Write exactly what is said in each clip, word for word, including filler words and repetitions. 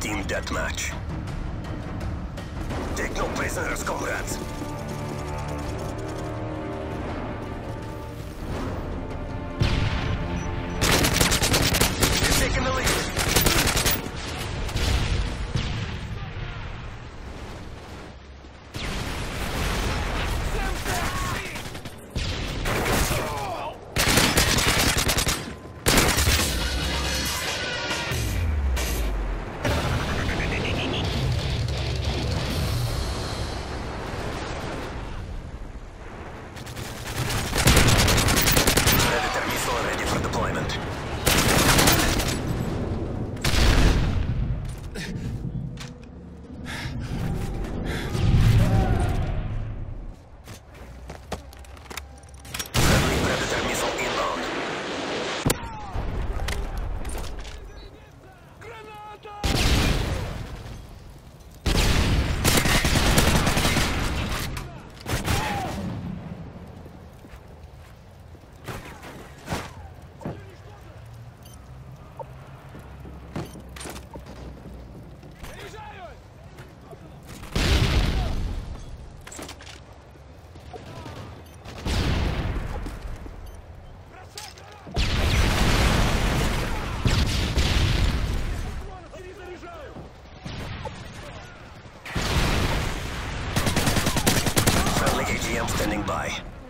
Team deathmatch. Take no prisoners, comrades. You're taking the lead. Standing by.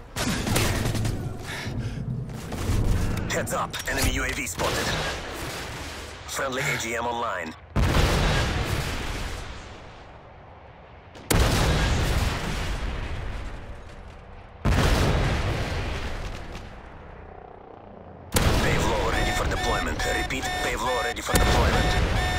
Heads up, enemy U A V spotted. Friendly A G M online. Pave low ready for deployment. Repeat, pave low ready for deployment.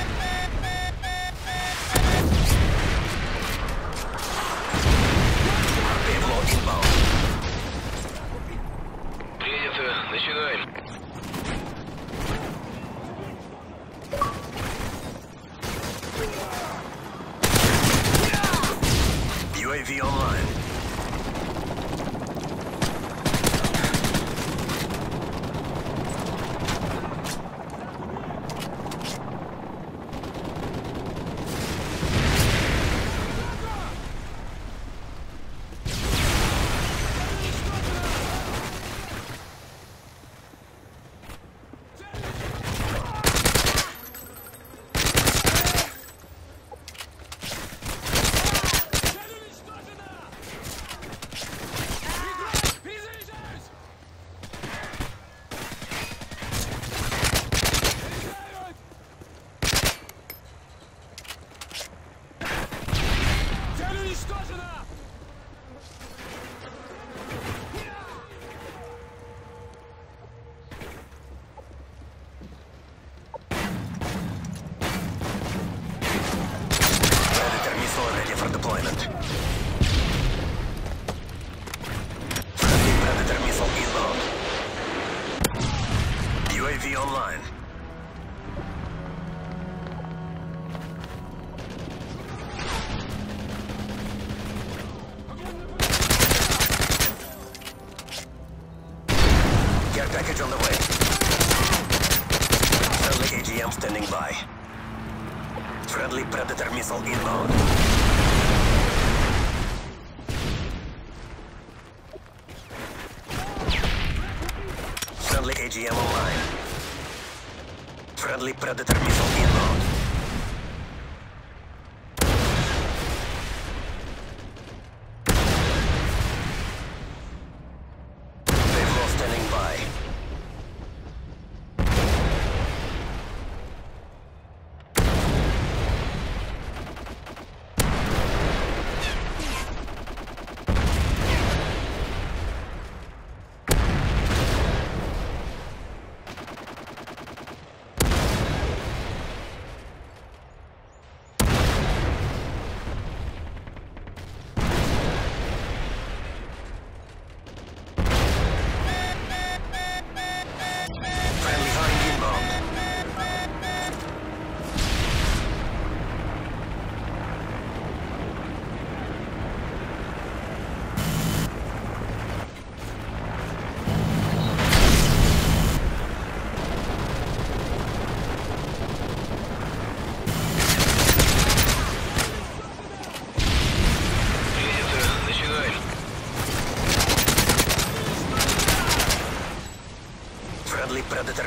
Начинаем. U A V online. U A V online. Care package on the way. Friendly A G M standing by. Friendly Predator missile inbound. Friendly A G M online. Friendly Predator missile inbound. Payload standing by.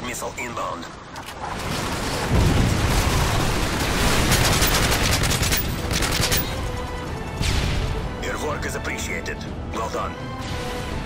missile inbound. Your work is appreciated. Well done.